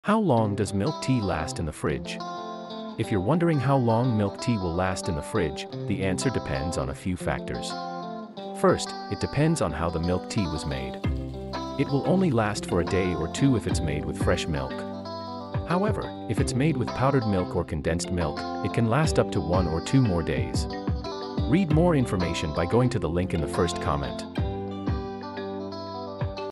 How long does milk tea last in the fridge? If you're wondering how long milk tea will last in the fridge, the answer depends on a few factors. First, it depends on how the milk tea was made. It will only last for a day or two if it's made with fresh milk. However, if it's made with powdered milk or condensed milk, it can last up to 1 or 2 more days. Read more information by going to the link in the first comment.